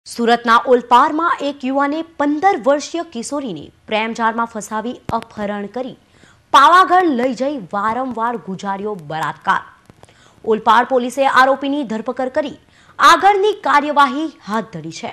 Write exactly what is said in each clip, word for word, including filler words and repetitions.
સુરતના ઓલપાડમાં એક યુવાને પંદર વર્ષીય કિશોરીને પ્રેમજાળમાં ફસાવી અપહરણ કરી પાવાગઢ લઈ જઈ વારંવાર ગુજાર્યો બળાત્કાર। ઓલપાડ પોલીસે આરોપીની ધરપકડ કરી આગળની કાર્યવાહી હાથ ધરી છે।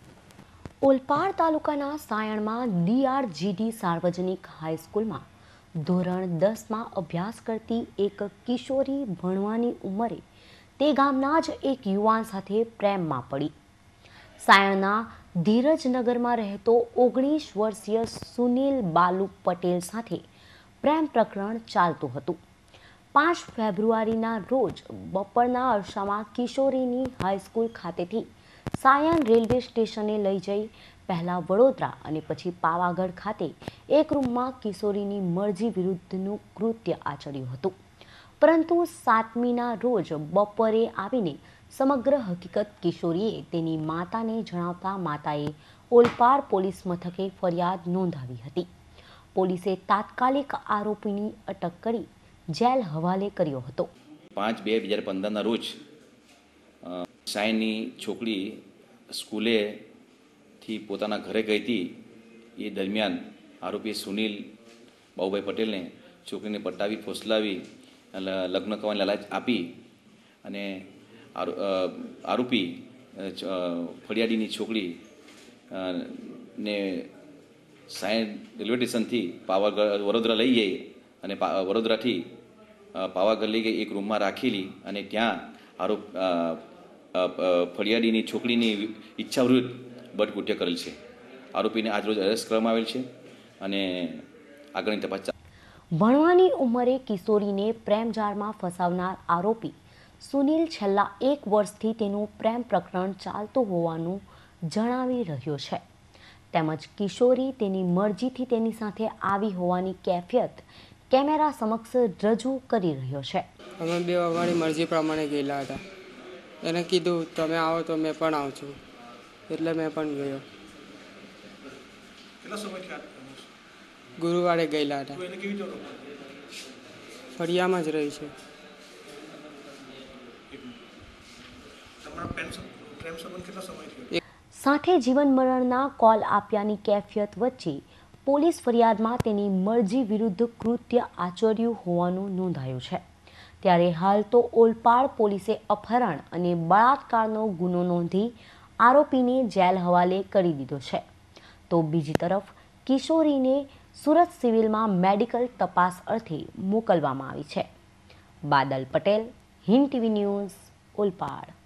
ઓલપાડ તાલુકાના સાયણમાં ડીઆરજીડી સાર્વજનિક હાઈસ્કૂલમાં ધોરણ દસમાં અભ્યાસ કરતી એક કિશોરી ભણવાની ઉંમરે તે ગામના જ એક યુવાન સાથે પ્રેમમાં પડી। સાયણના ધીરજનગરમાં રહેતો ઓગણીસ વર્ષીય સુનિલ બાલુ પટેલ સાથે પ્રેમ પ્રકરણ ચાલતું હતું। પાંચ ફેબ્રુઆરીના રોજ બપોરના અરસામાં કિશોરીની હાઈસ્કૂલ ખાતેથી સાયણ રેલવે સ્ટેશને લઈ જઈ પહેલા વડોદરા અને પછી પાવાગઢ ખાતે એક રૂમમાં કિશોરીની મરજી વિરુદ્ધનું કૃત્ય આચર્યું હતું। પરંતુ સાતમીના રોજ બપોરે આવીને સમગ્ર હકીકત કિશોરીએ તેની માતાને જણાવતા માતાએ ઓલપાડ પોલીસ મથકે ફરિયાદ નોંધાવી હતી। પોલીસે તાત્કાલિક આરોપીની અટક કરી જેલ હવાલે કર્યો હતો। પાંચ બે બે હજાર પંદરના રોજ સાયણની છોકરી સ્કૂલેથી પોતાના ઘરે ગઈ હતી। એ દરમિયાન આરોપી સુનિલ બાબુભાઈ પટેલને છોકરીને પટાવી ફોસલાવી લગ્ન કરવાની લાલચ આપી અને આરોપી ફરિયાદીની છોકરી ને સાયણ રેલવે સ્ટેશનથી પાવાગઢ વડોદરા લઈ જઈ અને વડોદરાથી પાવાગઢ લઈ ગઈ એક રૂમમાં રાખેલી અને ત્યાં આરોપ ફરિયાદીની છોકરીની ઈચ્છા વિરુદ્ધ બળકૃત્ય કરેલ છે। આરોપીને આજરોજ અરેસ્ટ કરવામાં આવેલ છે અને આગળની તપાસ। ભણવાની ઉંમરે કિશોરીને પ્રેમજાળમાં ફસાવનાર આરોપી સુનિલ છેલ્લા એક વર્ષથી તેનું પ્રેમ પ્રકરણ ચાલતું હોવાનું જણાવી રહ્યો છે, તેમજ કિશોરી તેની મરજીથી તેની સાથે આવી હોવાની કેફિયત કેમેરા સમક્ષ રજૂ કરી રહ્યો છે। અમે બે અમારી મરજી પ્રમાણે ગયેલા હતા। એને કીધું તમે આવો તો મેં પણ આવું છું, એટલે મેં પણ ગયો। કેટલા સમય ગુરુવારે ગયેલા હતા। ફળિયામાં જ રહી છે। સાથે જીવન મરણના કોલ આપ્યાની કેફિયત વચ્ચે પોલીસ ફરિયાદમાં તેની મરજી વિરુદ્ધ કૃત્ય આચર્યું હોવાનું નોંધાયું છે। ત્યારે હાલ તો ઓલપાડ પોલીસે અપહરણ અને બળાત્કારનો ગુનો નોંધી આરોપીને જેલ હવાલે કરી દીધો છે, તો બીજી તરફ કિશોરીને સુરત સિવિલમાં મેડિકલ તપાસ અર્થે મોકલવામાં આવી છે। Badal Patel, Hind TV news, Olpad.